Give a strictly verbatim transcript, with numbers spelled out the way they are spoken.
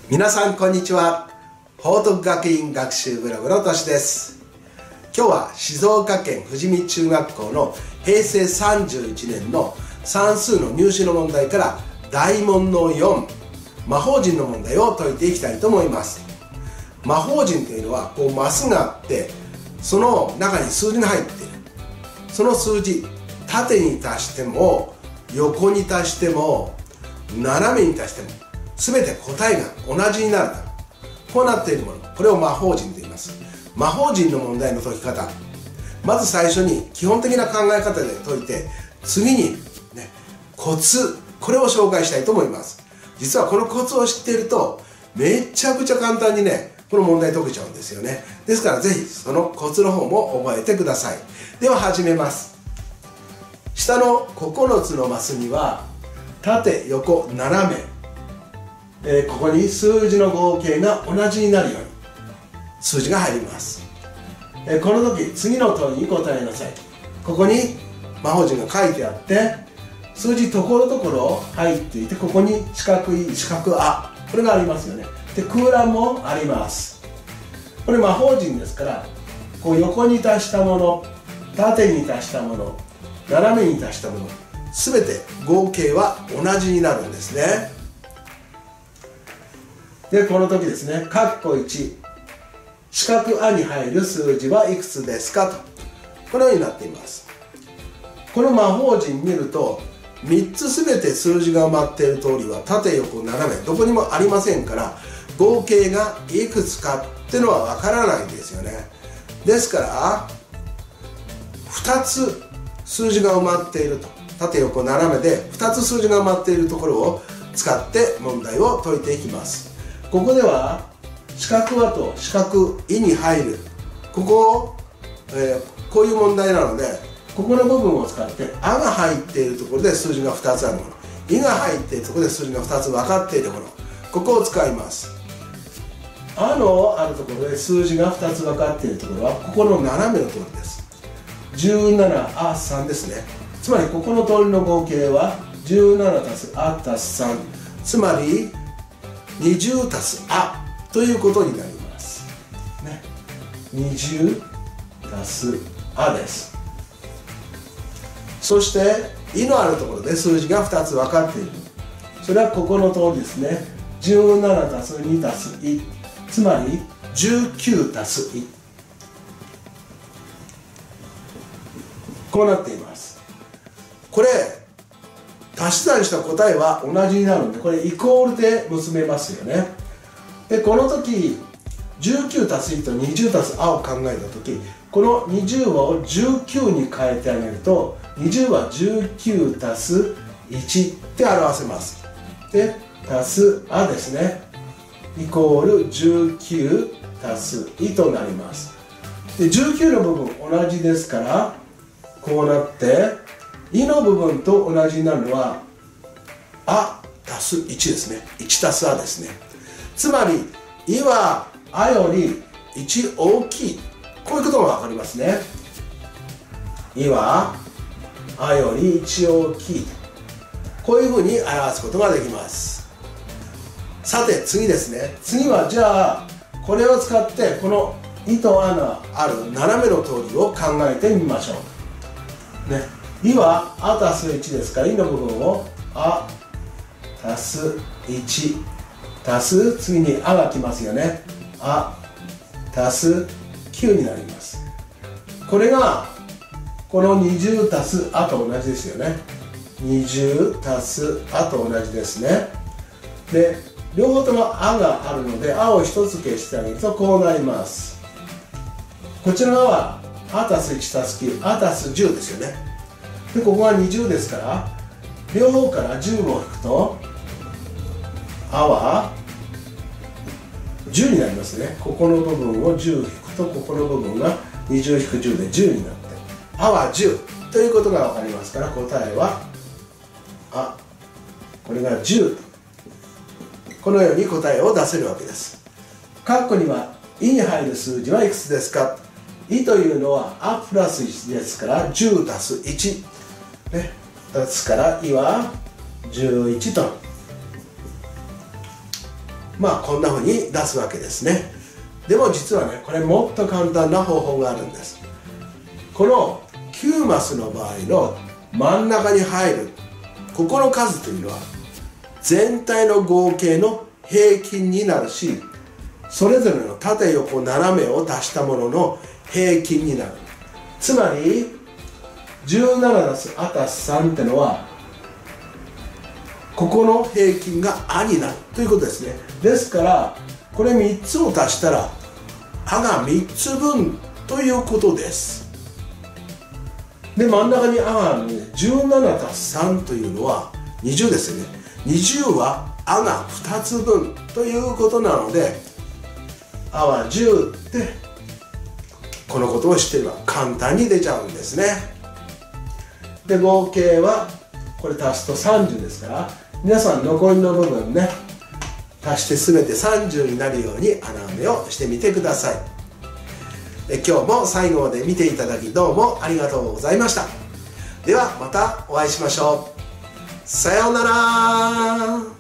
皆さんこんにちは。報徳学院学習ブログのとしです。今日は静岡県富士見中学校のへいせいさんじゅういちねんの算数の入試の問題から大問のよん、魔法陣の問題を解いていきたいと思います。魔法陣というのはこうマスがあって、その中に数字が入っている。その数字、縦に足しても横に足しても斜めに足しても全て答えが同じになる。こうなっているもの、これを魔法陣と言います。魔法陣の問題の解き方、まず最初に基本的な考え方で解いて、次に、ね、コツ、これを紹介したいと思います。実はこのコツを知っているとめちゃくちゃ簡単にね、この問題解けちゃうんですよね。ですからぜひそのコツの方も覚えてください。では始めます。下のここのつのマスには縦横斜め、えー、ここに数字の合計が同じになるように数字が入ります。えー、この時次の問いに答えなさい。ここに魔法陣が書いてあって数字ところどころ入っていて、ここに四角い四角あ、これがありますよね。で空欄もあります。これ魔法陣ですから、こう横に足したもの、縦に足したもの、斜めに足したもの、すべて合計は同じになるんですね。でこの時ですね、括弧いち、四角あに入る数字はいくつですかと、このようになっています。この魔法陣見るとみっつすべて数字が埋まっている通りは縦横斜めどこにもありませんから、合計がいくつかっていうのはわからないんですよね。ですからふたつ数字が埋まっていると、縦横斜めでふたつ数字が埋まっているところを使って問題を解いていきます。ここでは四角あと四角いに入る、ここを、えー、こういう問題なので、ここの部分を使ってあが入っているところで数字がふたつあるもの、いが入っているところで数字がふたつ分かっているもの、ここを使います。あのあるところで数字がふたつ分かっているところはここの斜めの通りです。じゅうななあさんですね。つまりここの通りの合計はじゅうななたすあたすさん、つまりにじゅうたすあということになります、ね、にじゅうたすあです。そしていのあるところで数字がふたつ分かっている、それはここの通りですね。じゅうななたすにたすい、つまりじゅうきゅうたすい、こうなっています。これ足し算した答えは同じになるので、これイコールで結べますよね。でこの時じゅうきゅうたすいとにじゅうたすあを考えた時、このにじゅうをじゅうきゅうに変えてあげると、にじゅうはじゅうきゅうたすいちって表せます。で足すあですね、イコールじゅうきゅうたすいとなります。でじゅうきゅうの部分同じですから、こうなっていの部分と同じになるのはあ足すいちですね。いち足すあですね。つまりいはあよりいち大きい、こういうことが分かりますね。いはあよりいち大きい、こういうふうに表すことができます。さて次ですね。次はじゃあこれを使ってこのいとあのある斜めの通りを考えてみましょうね。いはあたすいちですから、いの部分をあたすいち足す、次にあが来ますよね。あ足すきゅうになります。これがこのにじゅうたすあと同じですよね。にじゅうたすあと同じですね。で両方ともあがあるので、あをひとつ消してあげるとこうなります。こちら側はあたすいちたすきゅう、あたすじゅうですよね。でここがにじゅうですから、両方からじゅうを引くとあはじゅうになりますね。ここの部分をじゅう引くと、ここの部分がにじゅう引くじゅうでじゅうになって、あはじゅうということが分かりますから、答えはあ、これがじゅう、このように答えを出せるわけです。括弧にはいに入る数字はいくつですか。いというのはあプラスいちですからじゅうたすいち、ね、ですからいはじゅういちとまあこんな風に出すわけですね。でも実はね、これもっと簡単な方法があるんです。このきゅうマスの場合の真ん中に入るここの数というのは全体の合計の平均になるし、それぞれの縦横斜めを足したものの平均になる。つまりじゅうななたすあたすさんってのはここの平均があになるということですね。ですからこれみっつを足したらあがみっつぶんということです。で真ん中にあがあるのでじゅうななたすさんというのはにじゅうですよね。にじゅうはあがふたつぶんということなので、あはじゅうってこのことを知っていれば簡単に出ちゃうんですね。で合計はこれ足すとさんじゅうですから、皆さん残りの部分ね足して全てさんじゅうになるように穴埋めをしてみてください。え今日も最後まで見ていただきどうもありがとうございました。ではまたお会いしましょう。さようなら。